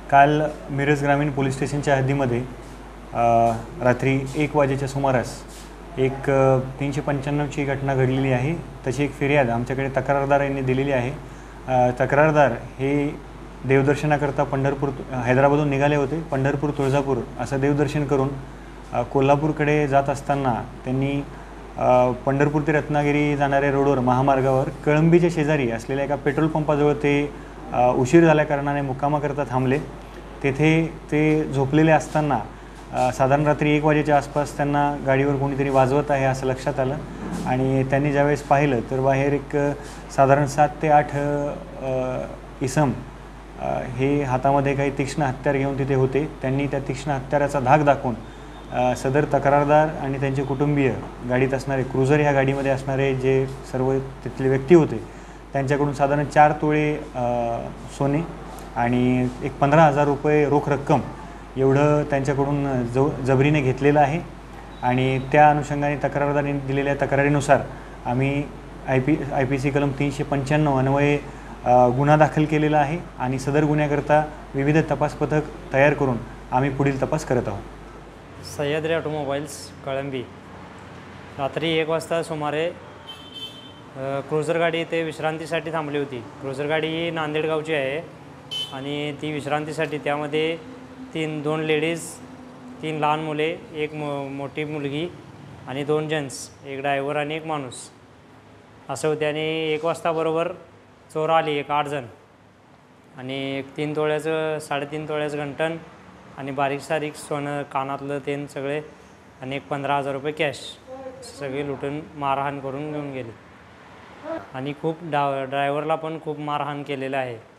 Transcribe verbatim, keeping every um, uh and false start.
काल मिरज ग्रामीण पोलीस स्टेशनच्या हद्दीमध्ये रात्री एक वाजेच्या सुमारास एक तीनशे पंच्याण्णवची घटना घडलेली आहे। तशी एक फिर्याद आमच्याकडे तक्रारदार यांनी दिलेली आहे। तक्रारदार हे देवदर्शनाकरता पंढरपूर हैदराबादहून निघाले होते। पंढरपूर तुळजापूर असं देवदर्शन करून कोल्हापूरकडे जात असताना त्यांनी पंढरपूर ते रत्नागिरी जाणाऱ्या रोडवर महामार्गावर कळंबीच्या शेजारी असलेल्या एका पेट्रोल पंपाजवळ ते उशीर झाल्या कारणाने मुक्कामाकरता थांबले। तेथे ते झोपलेले असताना साधारण रात्री एक वाजेच्या आसपास त्यांना गाडीवर कोणीतरी वाजवत आहे असं लक्षात आलं आणि त्यांनी ज्यावेळेस पाहिलं तर बाहेर एक साधारण सात ते आठ इसम हे हातामध्ये काही तीक्ष्ण हत्यार घेऊन तिथे होते। त्यांनी त्या तीक्ष्ण हत्याराचा धाक दाखवून सदर तक्रारदार आणि त्यांचे कुटुंबीय गाडीत असणारे क्रुझर ह्या गाडीमध्ये असणारे जे सर्व तिथले व्यक्ती होते त्यांच्याकडून साधारण चार तोळे सोने आणि एक पंधरा हजार रुपये रोख रक्कम एवढं त्यांच्याकडून ज जबरीने घेतलेलं आहे। आणि त्या अनुषंगाने तक्रारदारांनी दिलेल्या तक्रारीनुसार आम्ही I P I P C कलम तीनशे पंच्याण्णव अन्वये गुन्हा दाखल केलेला आहे आणि सदर गुन्ह्याकरता विविध तपास पथक तयार करून आम्ही पुढील तपास करत आहोत। सह्याद्री ऑटोमोबाईल्स कळंबी रात्री एक वाजता सुमारे क्रुझर गाडी इथे विश्रांतीसाठी थांबली होती। क्रुझर गाडी ही नांदेड गावची आहे आणि ती विश्रांतीसाठी त्यामध्ये तीन दोन लेडीज, तीन लहान मुले, एक मो मोठी मुलगी आणि दोन जेंट्स, एक ड्रायव्हर आणि एक माणूस असं होते। आणि एक वाजता बरोबर चोर आली एक आठ जण आणि एक तीन तोळ्याचं साडेतीन तोळ्याचं घंटन आणि बारीक सारीक सोनं कानातलं तेन सगळे आणि एक पंधरा हजार रुपये कॅश सगळे लुटून मारहाण करून घेऊन गेले आणि खूप डा ड्रायव्हरला पण खूप मारहाण केलेलं आहे।